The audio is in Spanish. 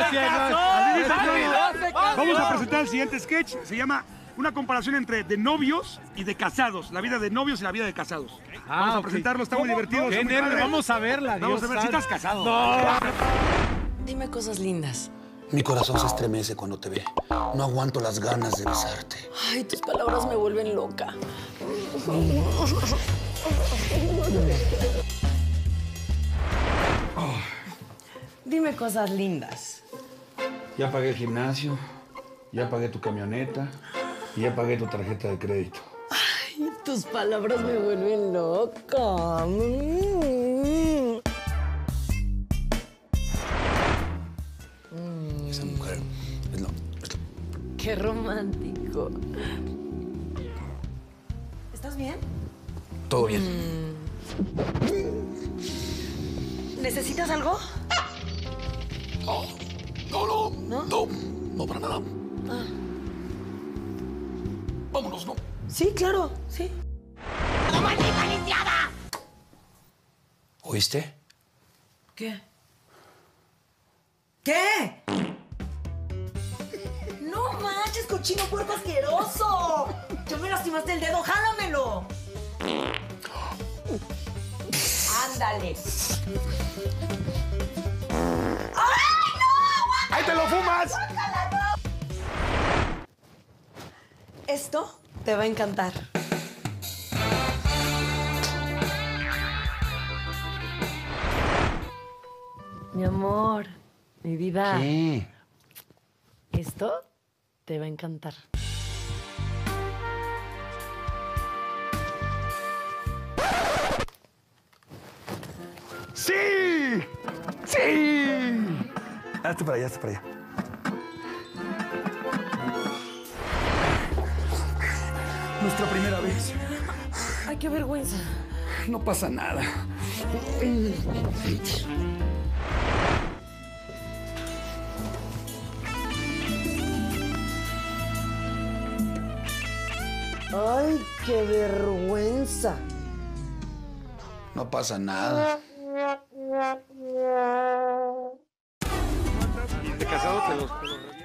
Vamos a presentar el siguiente sketch. Se llama una comparación entre de novios y de casados. La vida de novios y la vida de casados. Vamos a presentarlo, está muy divertido. Qué nervio, vamos a verla. Vamos a ver si estás casado. Dime cosas lindas. Mi corazón se estremece cuando te ve. No aguanto las ganas de besarte. Ay, tus palabras me vuelven loca. Dime cosas lindas. Ya pagué el gimnasio, ya pagué tu camioneta y ya pagué tu tarjeta de crédito. Ay, tus palabras me vuelven loca. Esa mujer es lo... Qué romántico. ¿Estás bien? Todo bien. ¿Necesitas algo? No, para nada. Ah. Vámonos, ¿no? Sí, claro, sí. ¿Oíste? ¿Qué? ¿Qué? ¡No manches, cochino puerco asqueroso! ¡Ya me lastimaste el dedo! ¡Jálamelo! ¡Ándale! ¡Ay, no! ¡Ahí te lo fumas! Esto te va a encantar. Mi amor, mi vida. ¿Qué? Esto te va a encantar. ¡Sí! ¡Sí! Hazte para allá, hazte para allá. Nuestra primera vez. Ay, qué vergüenza. No pasa nada. Ay, qué vergüenza. No pasa nada. De casado te los